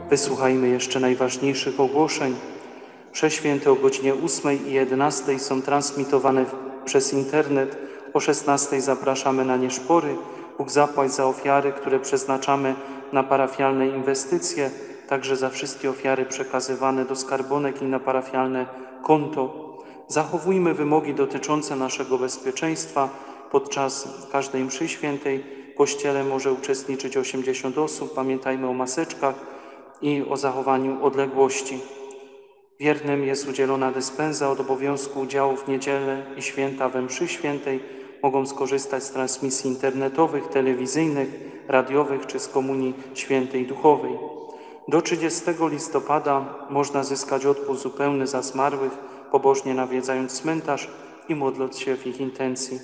Wysłuchajmy jeszcze najważniejszych ogłoszeń. Msze święte o godzinie 8 i 11 są transmitowane przez internet. O 16 zapraszamy na nieszpory. Bóg zapłać za ofiary, które przeznaczamy na parafialne inwestycje, także za wszystkie ofiary przekazywane do skarbonek i na parafialne konto. Zachowujmy wymogi dotyczące naszego bezpieczeństwa. Podczas każdej mszy świętej w kościele może uczestniczyć 80 osób. Pamiętajmy o maseczkach i o zachowaniu odległości. Wiernym jest udzielona dyspensa od obowiązku udziału w niedzielę i święta we mszy świętej. Mogą skorzystać z transmisji internetowych, telewizyjnych, radiowych czy z komunii świętej duchowej. Do 30 listopada można zyskać odpust zupełny za zmarłych, pobożnie nawiedzając cmentarz i modląc się w ich intencji.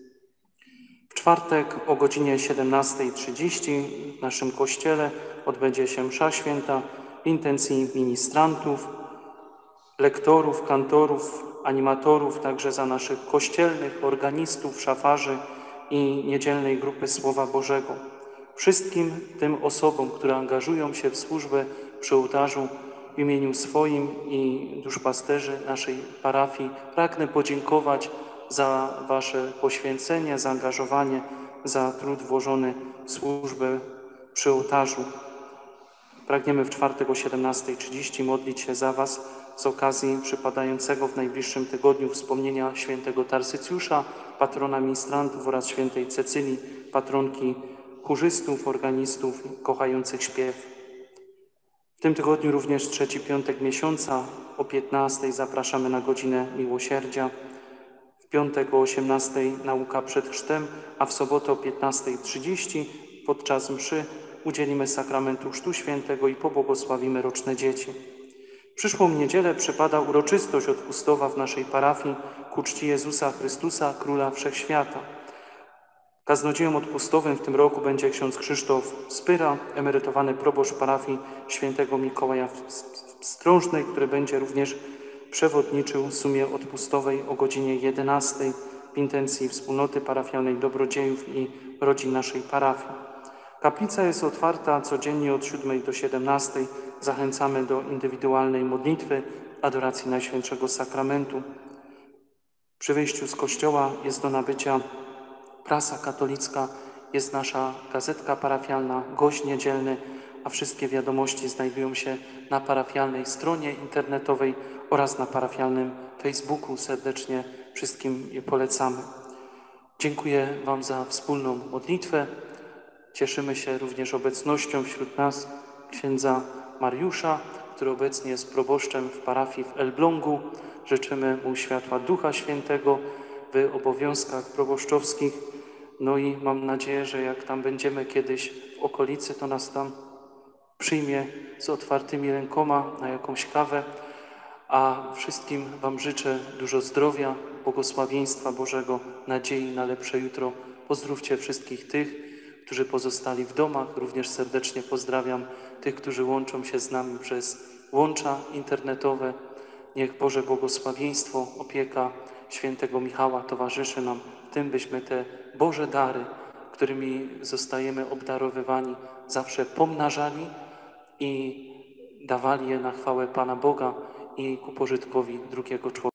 W czwartek o godzinie 17:30 w naszym kościele odbędzie się msza święta w intencji ministrantów, lektorów, kantorów, animatorów, także za naszych kościelnych organistów, szafarzy i niedzielnej grupy Słowa Bożego. Wszystkim tym osobom, które angażują się w służbę przy ołtarzu, w imieniu swoim i duszpasterzy naszej parafii pragnę podziękować za wasze poświęcenie, zaangażowanie, za trud włożony w służbę przy ołtarzu. Pragniemy w czwartek o 17:30 modlić się za was z okazji przypadającego w najbliższym tygodniu wspomnienia świętego Tarsycjusza, patrona ministrantów, oraz świętej Cecylii, patronki chórzystów, organistów kochających śpiew. W tym tygodniu również trzeci piątek miesiąca o 15:00 zapraszamy na godzinę miłosierdzia. W piątek o 18:00 nauka przed chrztem, a w sobotę o 15:30 podczas mszy udzielimy sakramentu Chrztu Świętego i pobłogosławimy roczne dzieci. W przyszłą niedzielę przypada uroczystość odpustowa w naszej parafii ku czci Jezusa Chrystusa, Króla Wszechświata. Kaznodzieją odpustowym w tym roku będzie ksiądz Krzysztof Spyra, emerytowany proboszcz parafii świętego Mikołaja w Strążnej, który będzie również przewodniczył sumie odpustowej o godzinie 11:00 w intencji wspólnoty parafialnej dobrodziejów i rodzin naszej parafii. Kaplica jest otwarta codziennie od 7:00 do 17:00. Zachęcamy do indywidualnej modlitwy, adoracji Najświętszego Sakramentu. Przy wyjściu z kościoła jest do nabycia prasa katolicka, jest nasza gazetka parafialna, gość niedzielny, a wszystkie wiadomości znajdują się na parafialnej stronie internetowej oraz na parafialnym Facebooku. Serdecznie wszystkim je polecamy. Dziękuję wam za wspólną modlitwę. Cieszymy się również obecnością wśród nas księdza Mariusza, który obecnie jest proboszczem w parafii w Elblągu. Życzymy mu światła Ducha Świętego w obowiązkach proboszczowskich. No i mam nadzieję, że jak tam będziemy kiedyś w okolicy, to nas tam przyjmie z otwartymi rękoma na jakąś kawę. A wszystkim wam życzę dużo zdrowia, błogosławieństwa Bożego, nadziei na lepsze jutro. Pozdrówcie wszystkich tych, którzy pozostali w domach. Również serdecznie pozdrawiam tych, którzy łączą się z nami przez łącza internetowe. Niech Boże błogosławieństwo, opieka świętego Michała towarzyszy nam w tym, byśmy te Boże dary, którymi zostajemy obdarowywani, zawsze pomnażali i dawali je na chwałę Pana Boga i ku pożytkowi drugiego człowieka.